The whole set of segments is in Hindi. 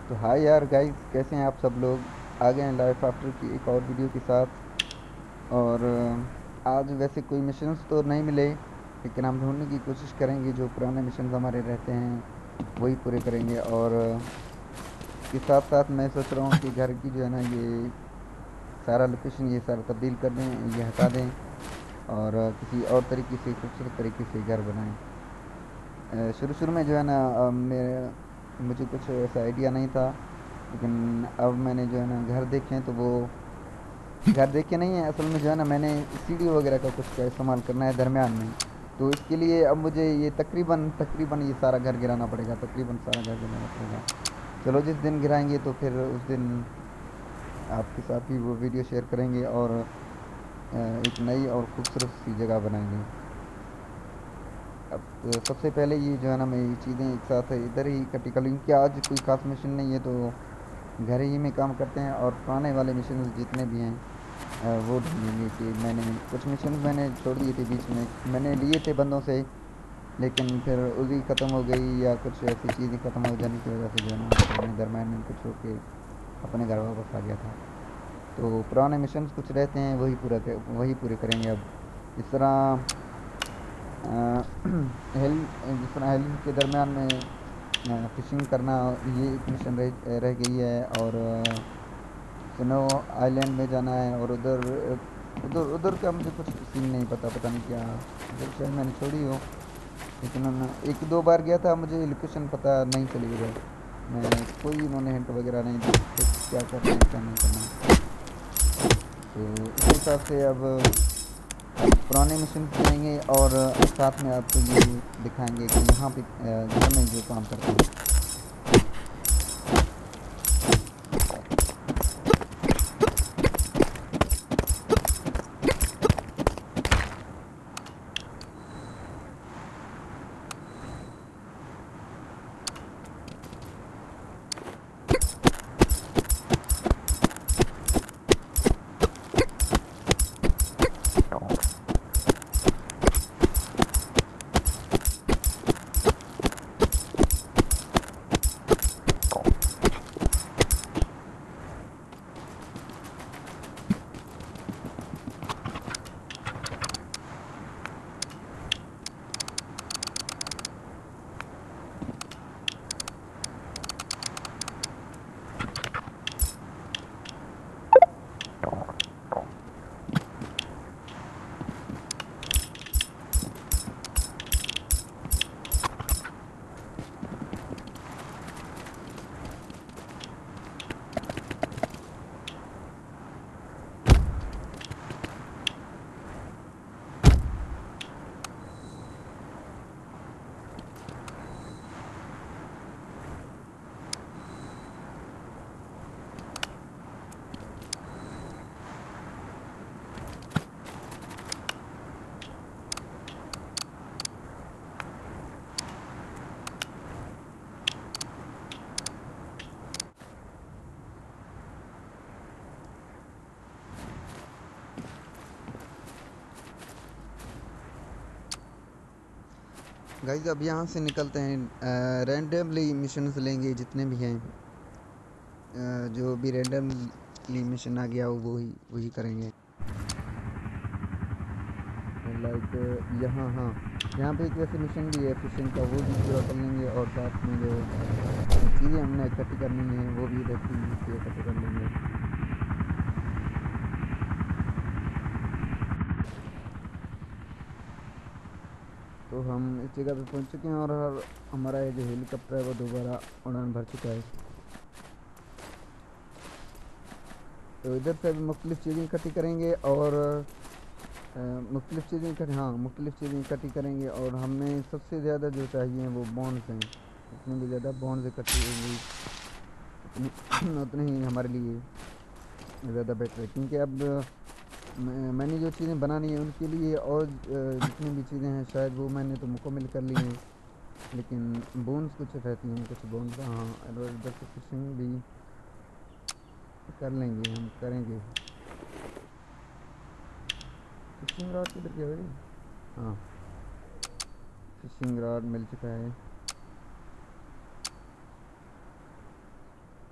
तो हाय यार गाइस, कैसे हैं आप सब लोग। आ गए हैं लाइफ आफ्टर की एक और वीडियो के साथ। और आज वैसे कोई मिशंस तो नहीं मिले, लेकिन हम ढूंढने की कोशिश करेंगे। जो पुराने मिशंस हमारे रहते हैं वही पूरे करेंगे। और इसके साथ साथ मैं सोच रहा हूँ कि घर की जो है ना, ये सारा लोकेशन ये सारा तब्दील कर दें, ये हटा दें और किसी और तरीके से खूबसूरत तरीके से घर बनाएं। शुरू शुरू में जो है ना, मुझे कुछ ऐसा आइडिया नहीं था, लेकिन अब मैंने जो है ना घर देखे हैं, तो वो घर देखे नहीं है असल में। जो है ना, मैंने सीढ़ी वगैरह का कुछ का इस्तेमाल करना है दरमियान में। तो इसके लिए अब मुझे ये तकरीबन तकरीबन ये सारा घर गिराना पड़ेगा, तकरीबन सारा घर गिराना पड़ेगा। चलो, जिस दिन गिराएंगे तो फिर उस दिन आपके साथ भी वो वीडियो शेयर करेंगे और एक नई और खूबसूरत सी जगह बनाएंगे। अब सबसे पहले ये जो है ना, मैं ये चीज़ें एक साथ इधर ही इकट्ठी कर लूँ, क्योंकि आज कोई ख़ास मिशन नहीं है, तो घर ही में काम करते हैं। और पुराने वाले मिशन जितने भी हैं वो ढूंढेंगे। कि मैंने कुछ मिशन मैंने छोड़ दिए थे बीच में, मैंने लिए थे बंदों से, लेकिन फिर उसी ख़त्म हो गई या कुछ ऐसी चीज़ें ख़त्म हो जाने की वजह से जो है ना, फिर मैं दरम्यान में उनको छोड़ के अपने घर वापस आ गया था। तो पुराने मिशन कुछ रहते हैं, वही पूरे करेंगे अब। जिस तरह हिल जिस तरह हिल के दरमियान में फिशिंग करना, ये एक मिशन रह गई है। और स्नो आइलैंड में जाना है। और उधर उधर उधर का मुझे कुछ सीन नहीं पता, पता नहीं क्या। उधर शायद मैंने छोड़ी हो, लेकिन एक दो बार गया था, मुझे लोकेशन पता नहीं चली उधर। मैं कोई इन्होंने हिंट वगैरह नहीं दी थे कि क्या करना है क्या नहीं करना। तो इस हिसाब से अब पुराने मिशंस गिनेंगे और साथ में आपको ये दिखाएंगे कि यहाँ पे घर में जो काम करते हैं। गाइज, अब यहाँ से निकलते हैं। रैंडमली मिशंस लेंगे जितने भी हैं। जो भी रैंडमली मिशन आ गया वो वही वही करेंगे। लाइक यहाँ, हाँ, यहाँ पे एक वैसे मिशन भी है फिशिंग का, वो भी पूरा कर लेंगे। और साथ में जो चीज़ें हमने इकट्ठी करनी है वो भी इधर से इकट्ठे कर लेंगे। तो हम इस जगह पे पहुँच चुके हैं और हमारा ये जो हेलीकॉप्टर है वो दोबारा उड़ान भर चुका है। तो इधर से भी मुख्तलिफ़ चीज़ें इकट्ठी करेंगे और मुख्तलिफ़ चीज़ें इकट्ठी करेंगे। और हमें सबसे ज़्यादा जो चाहिए वो बॉन्ड्स हैं। जितने भी ज़्यादा बॉन्ड्स इकट्ठी होंगी उतने ही हमारे लिए ज़्यादा बेटर है। क्योंकि अब मैंने जो चीज़ें बनानी है उनके लिए, और जितनी भी चीज़ें हैं शायद वो मैंने तो मुकम्मल कर ली हैं, लेकिन बोन्स कुछ रहती हैं, कुछ बोन्स। हाँ, और इधर से फिशिंग भी कर लेंगे, हम करेंगे। फिशिंग रॉड किधर गया भाई? हाँ, फिशिंग रॉड मिल चुका है।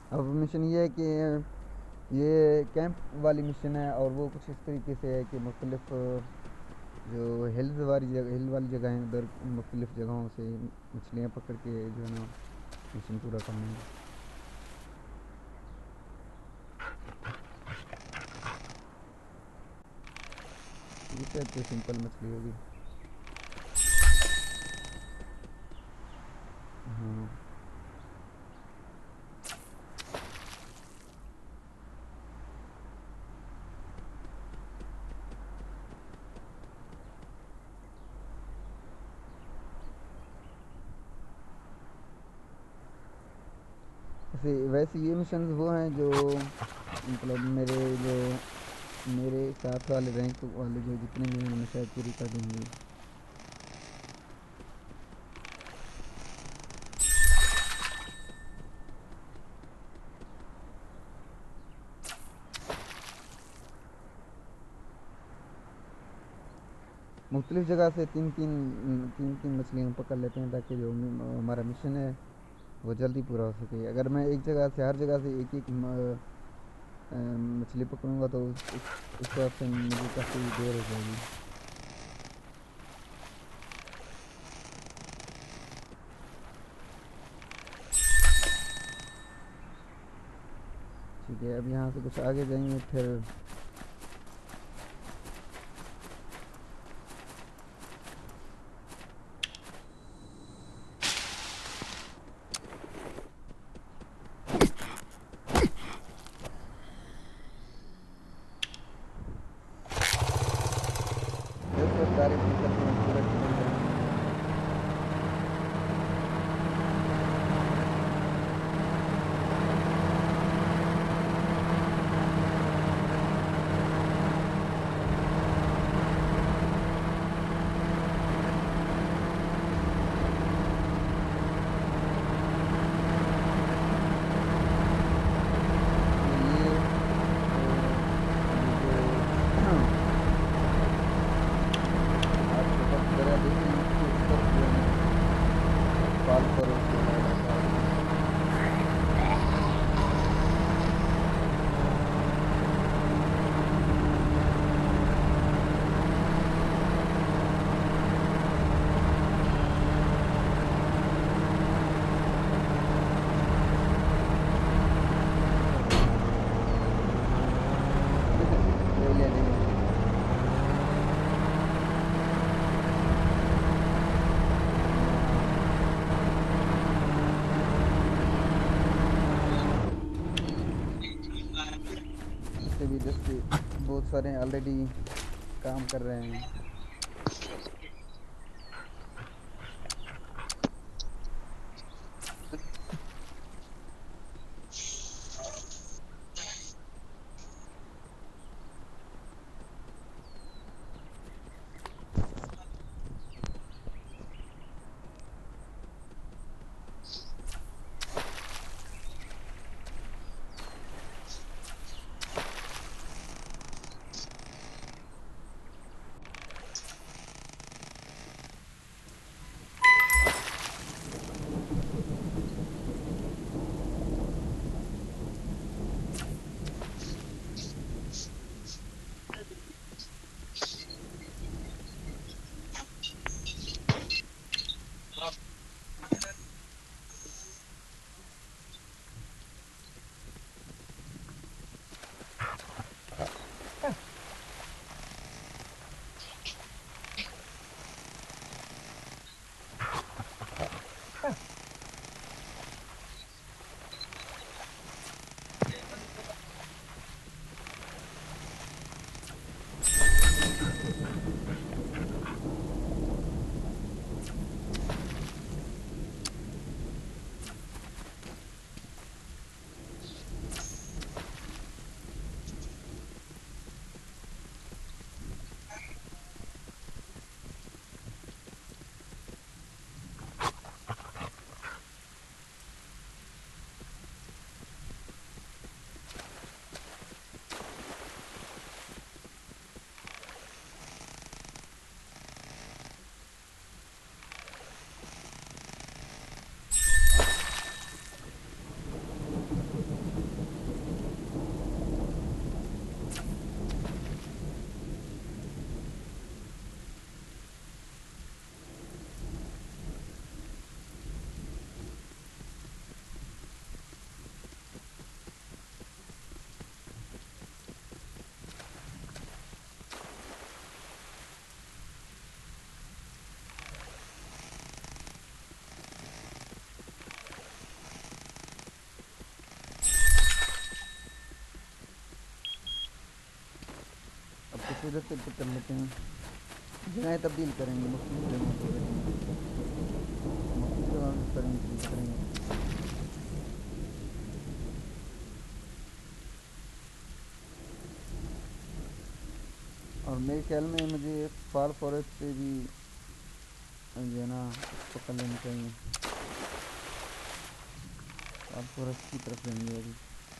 अब मिशन ये है कि ये कैंप वाली मिशन है, और वो कुछ इस तरीके से है कि मुख्तलिफ जो हिल वाली जगह हैं उधर मुख्तलिफ जगहों से मछलियाँ पकड़ के जो है ना मिशन पूरा करना है। ये शायद कोई सिंपल मछली होगी। हाँ। वैसे ये मिशंस वो हैं जो मतलब मेरे साथ वाले रैंक वाले जो जितने भी हैं उन्होंने शायद पूरी कर दी होंगी। मुख्तलिफ जगह से तीन तीन मछलियाँ पकड़ लेते हैं ताकि जो हमारा मिशन है वो जल्दी पूरा हो सके। अगर मैं एक जगह से हर जगह से एक एक मछली पकड़ूंगा तो उस हिसाब से मुझे काफ़ी देर हो जाएगी। ठीक है, अब यहाँ से कुछ आगे जाएंगे फिर। बस बस डायरेक्ट निकलते हैं, पूरा निकल जाएंगे। ये जो आपके पास जगह देखिए इसके उस तरफ जो है ना पाल पर उसके बाद आता है। ले ले ले। इससे भी जस्ट बहुत सारे ऑलरेडी काम कर रहे हैं। इधर से पिक कर लेते हैं, जगह तब्दील करेंगे, मुख्तलिफ जगहों पर करेंगे, मुख्तलिफ जगहों पर इंक्रीज करेंगे। और मेरे ख्याल में मुझे फाल फॉरेस्ट से भी जो है ना पकड़ लेनी चाहिए, फाल फॉरेस्ट की तरफ जाएंगे अभी।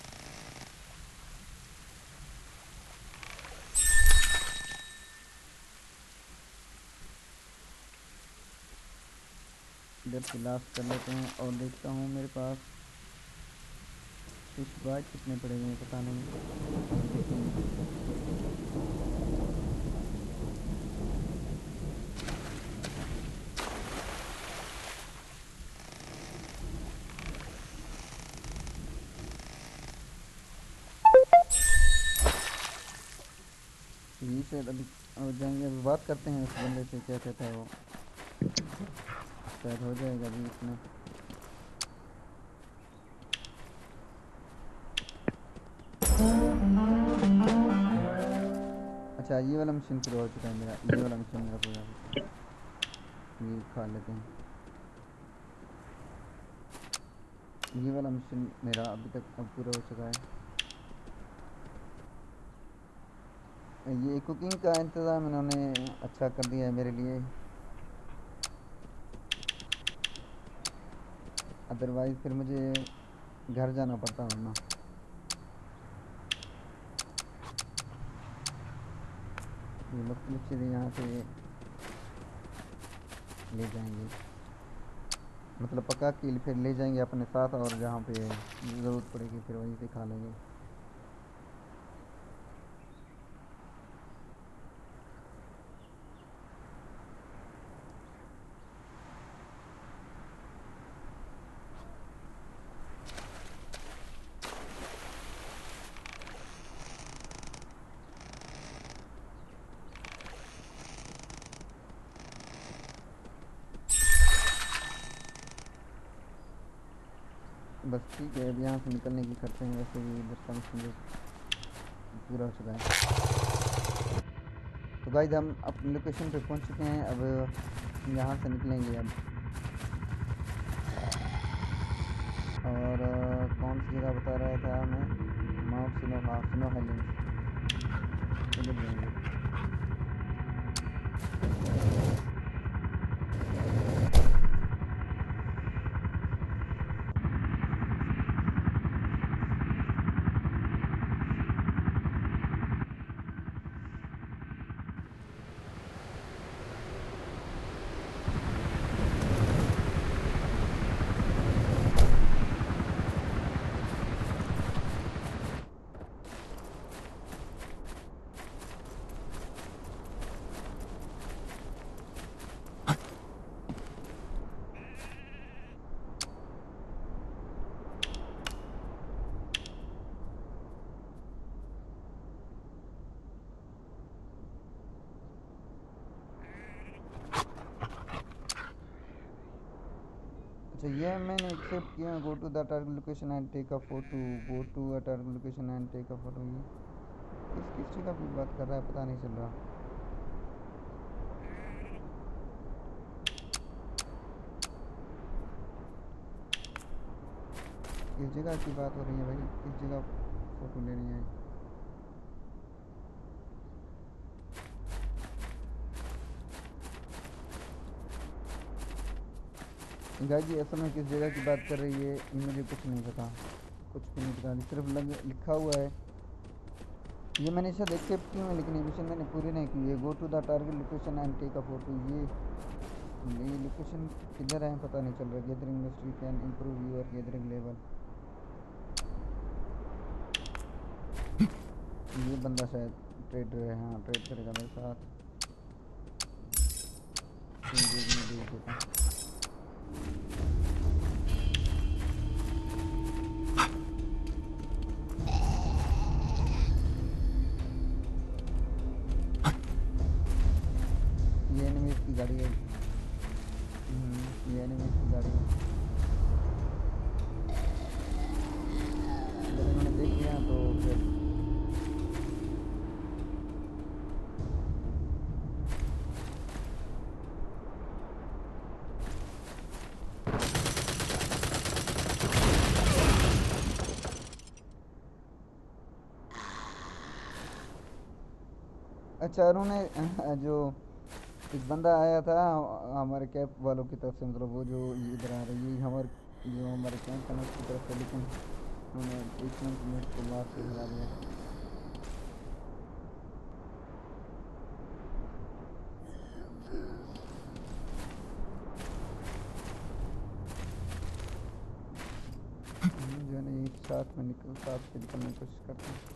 इधर से लास्ट कर लेते हैं और देखता हूँ मेरे पास फिश बाइट कितने पड़े हुए हैं पता नहीं, देखेंगे। यही शायद अभी जाएंगे, अभी बात करते हैं उस बंदे से, क्या कहता है वो, शायद हो जाएगा अभी इसमें। अच्छा ये वाला मशीन शुरू हो चुका है मेरा, ये वाला मशीन मेरा पूरा, ये खा लेते हैं। ये वाला मशीन मेरा अभी तक अब पूरा हो चुका है। ये कुकिंग का इंतज़ाम इन्होंने अच्छा कर दिया है मेरे लिए, अदरवाइज़ फिर मुझे घर जाना पड़ता वरना। ये मुख्तलिफ चीज़ें यहाँ से ले जाएंगे, मतलब पका के फिर ले जाएंगे अपने साथ, और जहाँ पे ज़रूरत पड़ेगी फिर वहीं से खा लेंगे। बस ठीक है, अब यहाँ से निकलने की करते हैं, वैसे भी इधर का मशीन पूरा हो चुका है। तो गाइस हम अपनी लोकेशन पे पहुँच चुके हैं, अब यहाँ से निकलेंगे अब। और कौन सी जगह बता रहा था हमें, माउंट स्नो, हाँ स्नो हाईलैंड, उधर जाएंगे। अच्छा ये मैंने एक्सेप्ट किया, go to the target location and take a photo, go to a target location and take a photo, ये किस जगह की बात कर रहा है पता नहीं चल रहा। किस जगह की बात हो रही है भाई, किस जगह फ़ोटो लेनी है। गाइस जी असल में किस जगह की बात कर रही है ये मुझे कुछ नहीं पता, कुछ भी नहीं पता, सिर्फ लिखा हुआ है। ये मैंने शायद एक्सेप्ट की है लेकिन ये मिशन मैंने पूरी नहीं की है। Go to the target location and take a photo, ये लोकेशन किधर है पता नहीं चल रहा। Gathering industry can improve your gathering level, ये बंदा शायद ट्रेडर है, हाँ ट्रेड करेगा मेरे साथ। ये एनिमीज की गाड़ी है, ये एनिमीज की गाड़ी है, जब इन्होंने देख लिया तो फिर अच्छा उन्होंने जो एक बंदा आया था हमारे कैंप वालों की तरफ से, मतलब वो जो ये इधर आ रही है हमारे जो हमारे कैंप है ना उसकी तरफ से, लेकिन उन्होंने एक मिनट में उसको मार के भगा दिया। हम जो है ना एक साथ के निकलने की कोशिश करते हैं।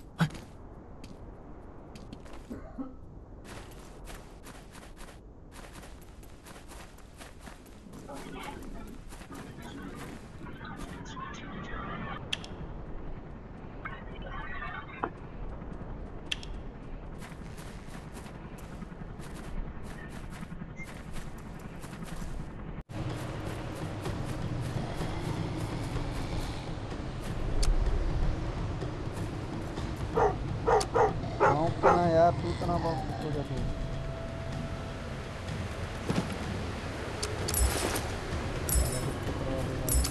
भौंकते ना यार, तू तो ना भौंक हो जा तू। साला कुछ तो करवा देगा ये।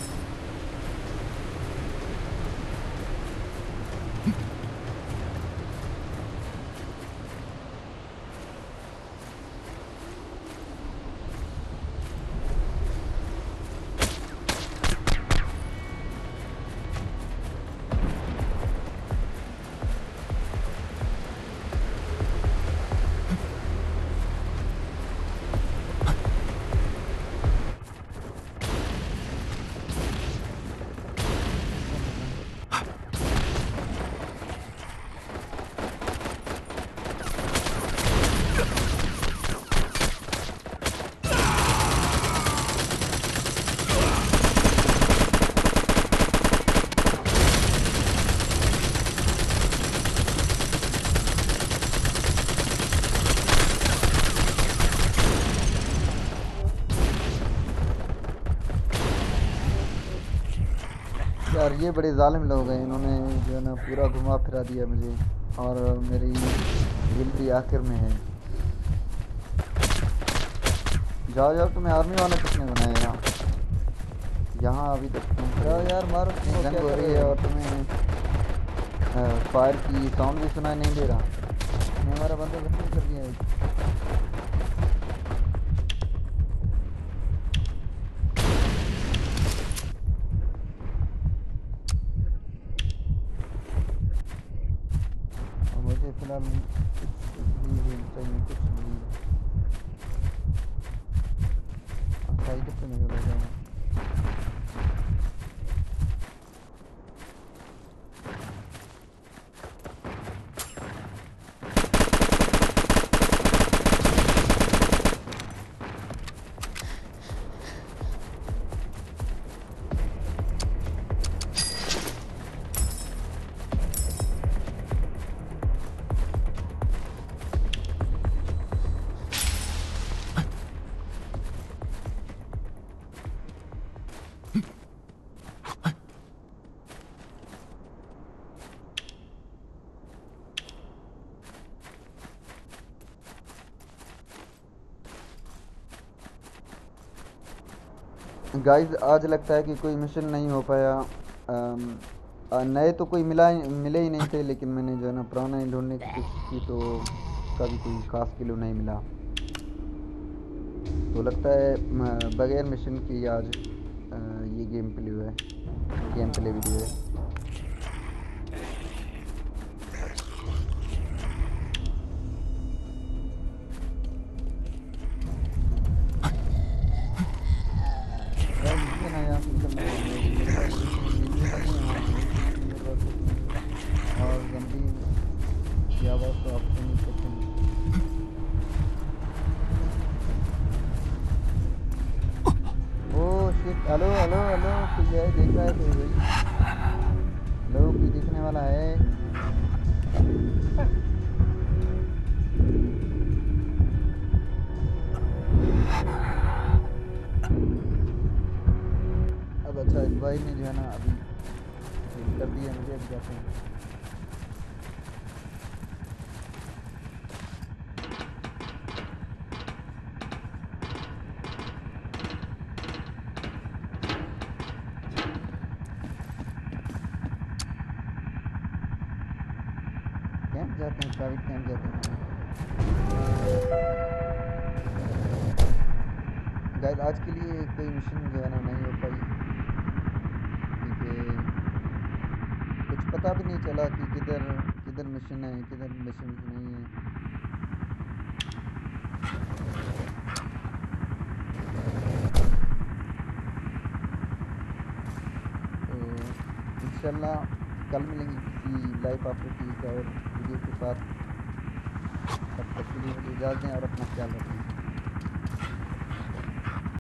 यार ये बड़े जालिम लोग हैं, इन्होंने जो है ना पूरा घुमा फिरा दिया मुझे, और मेरी गिनती आखिर में है। जाओ जाओ, तुम्हें आर्मी वाला किसने बनाया यहाँ अभी तक जाओ यार मारो, तुम जंग क्या हो कर रही रहे है हो? और तुम्हें फायर की साउंड भी सुनाई नहीं दे रहा। ने हमारा बंदा जख्मी कर दिया एक। और मुझे फिलहाल कुछ भी हील चाहिए, कुछ भी। अच्छा इधर से निकल जाऊँ। गाइस आज लगता है कि कोई मिशन नहीं हो पाया। नए तो कोई मिले ही नहीं थे, लेकिन मैंने जो है ना पुराना ही ढूंढने की कोशिश की तो उसका भी कोई खास किलो नहीं मिला। तो लगता है बगैर मिशन की आज ये गेम प्ले वीडियो है। यार मुझे ना यहाँ से निकलना है, मेरे पास हील भी नहीं है, हाँ हील भी नहीं है मेरे पास, कुछ नहीं है। और जम्बी की आवाज़ तो आप सुन ही सकते हैं। Oh shit, hello hello hello, कोई है, देख रहा है कोई भाई? हेलो, कोई देखने वाला है? अब अच्छा इस भाई ने जो है ना अभी हील कर दिया मुझे, अभी जाते हैं। कैंप जाते हैं, प्राइवेट कैंप जाते हैं। गाइस आज के लिए कोई मिशन जो है ना नहीं हो पाई, क्योंकि कुछ पता भी नहीं चला कि किधर किधर मिशन है, किधर मिशन नहीं है। तो इंशाल्लाह कल मिलेंगे किसी लाइफ आफ्टर की एक और वीडियो के साथ। तब तक के लिए मुझे इजाज़त दें और अपना ख्याल रखें।